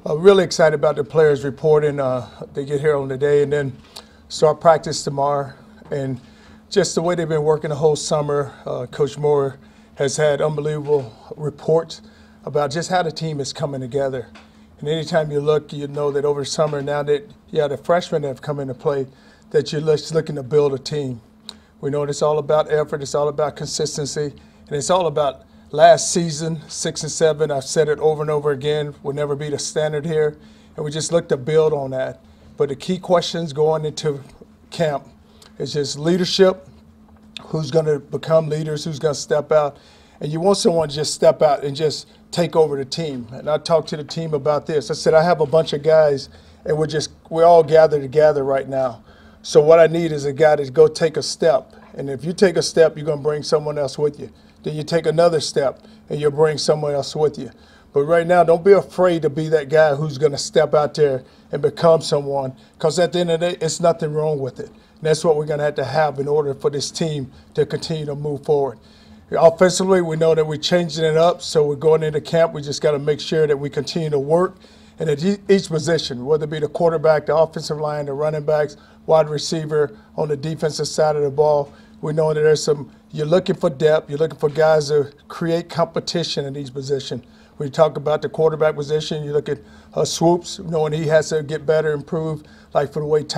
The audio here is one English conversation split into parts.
Really excited about the players reporting. They get here on the day and then start practice tomorrow. And just the way they've been working the whole summer, Coach Moore has had unbelievable reports about just how the team is coming together. And anytime you look, you know that over summer, now that you have the freshmen that have come into play, that you're just looking to build a team. We know it's all about effort, it's all about consistency, and it's all about last season, 6 and 7. I've said it over and over again, will never be the standard here, and we just look to build on that. But the key questions going into camp is just leadership, who's going to become leaders, who's going to step out, and you want someone to just step out and just take over the team. And I talked to the team about this. I said, I have a bunch of guys, and we're all gathered together right now. So what I need is a guy to go take a step. And if you take a step, you're going to bring someone else with you. Then you take another step, and you'll bring someone else with you. But right now, don't be afraid to be that guy who's going to step out there and become someone, because at the end of the day, it's nothing wrong with it. And that's what we're going to have in order for this team to continue to move forward. Offensively, we know that we're changing it up, so we're going into camp. We just got to make sure that we continue to work. And at each position, whether it be the quarterback, the offensive line, the running backs, wide receiver, on the defensive side of the ball, we know that you're looking for depth, you're looking for guys to create competition in each position. When you talk about the quarterback position, you look at Swoops, knowing he has to get better, improve, like for the way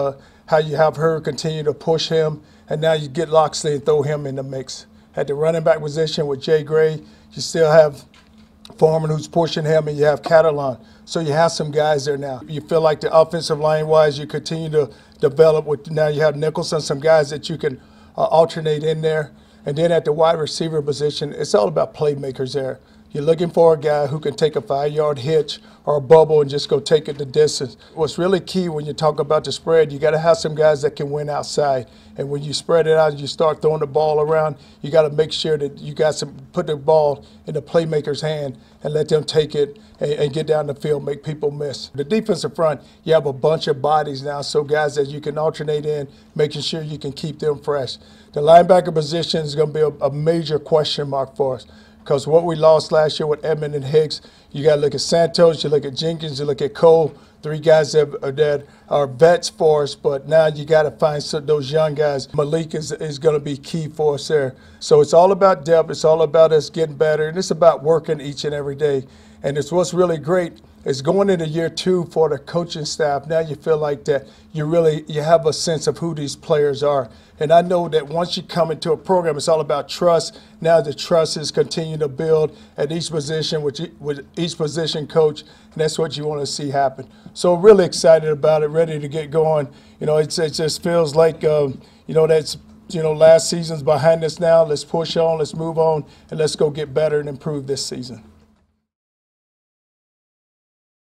how you have her continue to push him, and now you get Loxley and throw him in the mix. At the running back position with Jay Gray, you still have Foreman who's pushing him, and you have Catalan. So you have some guys there now. You feel like the offensive line-wise, you continue to develop with, now you have Nicholson, some guys that you can alternate in there. And then at the wide receiver position, it's all about playmakers there. You're looking for a guy who can take a 5-yard hitch or a bubble and just go take it the distance. What's really key when you talk about the spread, you got to have some guys that can win outside. And when you spread it out and you start throwing the ball around, you got to make sure that you got put the ball in the playmaker's hand and let them take it and get down the field, make people miss. The defensive front, you have a bunch of bodies now, so guys that you can alternate in, making sure you can keep them fresh. The linebacker position is going to be a major question mark for us, because what we lost last year with Edmond and Hicks, you got to look at Santos, you look at Jenkins, you look at Cole, 3 guys that are vets for us, but now you got to find those young guys. Malik is going to be key for us there. So it's all about depth, it's all about us getting better, and it's about working each and every day. And it's what's really great is going into year 2 for the coaching staff. Now you feel like that you have a sense of who these players are. And I know that once you come into a program, it's all about trust. Now the trust is continuing to build at each position with each position coach, and that's what you want to see happen. So really excited about it, ready to get going. You know, it just feels like last season's behind us now. Let's push on, let's move on, and let's go get better and improve this season.